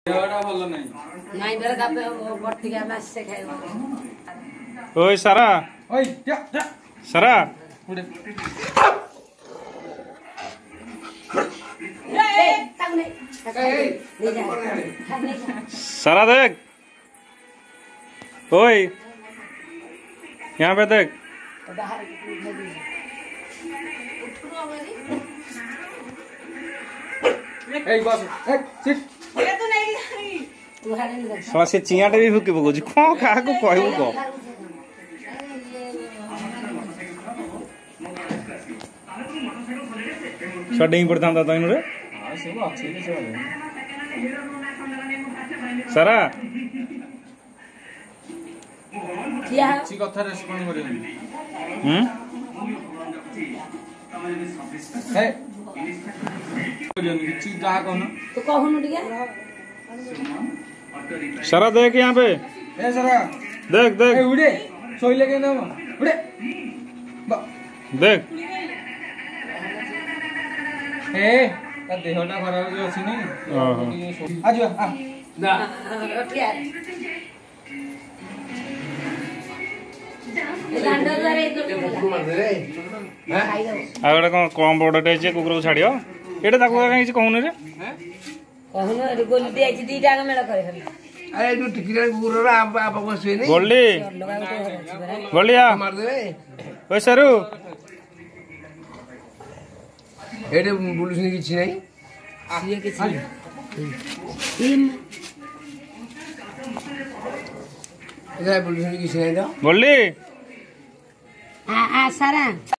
ओए सारा सारा सारा देख ओए यहाँ पे देख से चियाटे भी फुकी पकौची कौन क्या कहू कह डेई पड़ता तो रे सारा सारा देख यहाँ पे सारा देख देख उड़े सोइले के ना उड़े देख देहटा खराब अच्छी नहीं आज कम बड़े कुकुर को छाड़ ये कहीं कहून रे गोल्डी गोल्डिया सरू एटे पुलिस ने किछि नहीं सिए किछि एटा पुलिस ने किछि नहीं तो गोल्डी आ सारा